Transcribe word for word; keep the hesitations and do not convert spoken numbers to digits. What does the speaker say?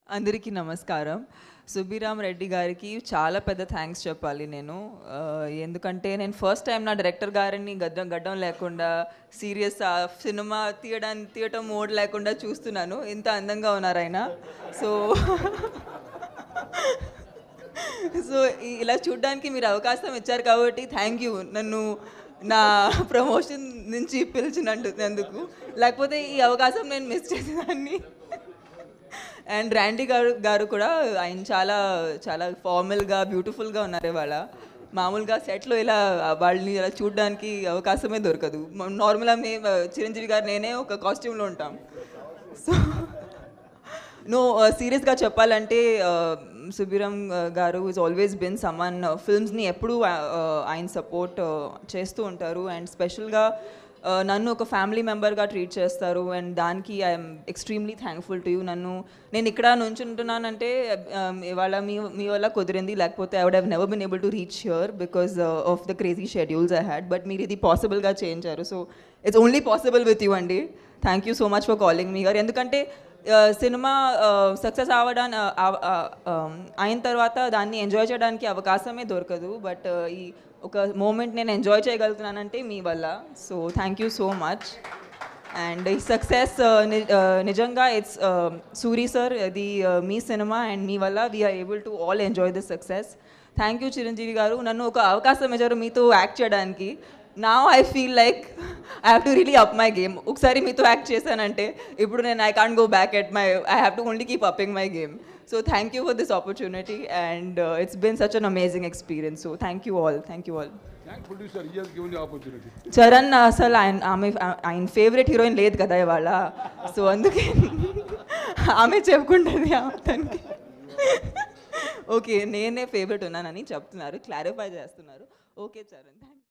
అందరికీ నమస్కారం. సుబ్బిరామ్ రెడ్డి గారికి చాలా పెద్ద థ్యాంక్స్ చెప్పాలి నేను. ఎందుకంటే నేను ఫస్ట్ టైం నా డైరెక్టర్ గారిని గడ్డం గడ్డం లేకుండా సీరియస్ సినిమా తీయడానికి తీయటం మోడ్ లేకుండా చూస్తున్నాను. ఇంత అందంగా ఉన్నారు ఆయన. సో సో ఇలా చూడడానికి మీరు అవకాశం ఇచ్చారు కాబట్టి థ్యాంక్ యూ. నన్ను నా ప్రమోషన్ నుంచి పిలిచినందుకు. లేకపోతే ఈ అవకాశం నేను మిస్ చేసేదాన్ని. అండ్ ర్యాండీ గారు గారు కూడా ఆయన చాలా చాలా ఫార్మల్గా బ్యూటిఫుల్గా ఉన్నారు ఇవాళ. మామూలుగా సెట్లో ఇలా వాళ్ళని ఇలా చూడడానికి అవకాశమే దొరకదు. నార్మల్గా మేము చిరంజీవి గారు నేనే ఒక కాస్ట్యూమ్లో ఉంటాం. సో నో సీరియస్గా చెప్పాలంటే సుబ్బిరామ్ గారు ఈజ్ ఆల్వేస్ బిన్ సమ్మన్ ఫిల్మ్స్ని ఎప్పుడూ ఆయన సపోర్ట్ చేస్తూ ఉంటారు. అండ్ స్పెషల్గా నన్ను ఒక ఫ్యామిలీ మెంబర్గా ట్రీట్ చేస్తారు. అండ్ దానికి I'm extremely thankful to you. నన్ను నేను ఇక్కడ నుంచుంటున్నానంటే ఇవాళ మీ మీ వల్ల కుదిరింది, లేకపోతే I would have never been able to reach here because of the crazy schedules I had. But మీరు ఇది పాసిబుల్గా చేయించారు. So it's only possible with you అండి. Thank you so much for calling మీ గారు. ఎందుకంటే సినిమా సక్సెస్ అవ్వడానికి అయిన తర్వాత దాన్ని ఎంజాయ్ చేయడానికి అవకాశమే దొరకదు. బట్ ఈ ఒక మూమెంట్ నేను ఎంజాయ్ చేయగలుగుతున్నానంటే మీ వల్ల. So thank you so much. And ఈ సక్సెస్ నిజంగా ఇట్స్ సూరి సార్, ఇది మీ సినిమా అండ్ మీ వల్ల we're able to all enjoy this success. Thank you Chiranjeevi గారు. నన్ను ఒక అవకాశం ఇచ్చారు మీతో యాక్ట్ చేయడానికి. Now I feel like I have to really up my game. ఒకసారి మీతో యాక్ట్ చేశానంటే ఇప్పుడు నేను I can't go back at my I have to only keep upping my game. So thank you for this opportunity and uh, it's been such an amazing experience. So thank you all. Thank you all. Thank producer, he has given you opportunity. Charan asal I'm I'm favorite heroine లేదు కదా ఇవాళ. So అందుకే ఆమె చెప్పుకుంటుంది అతనికి. Okay నేనే favourite ఉన్నానని చెప్తున్నారు, clarify చేస్తున్నారు. ఓకే చరణ్.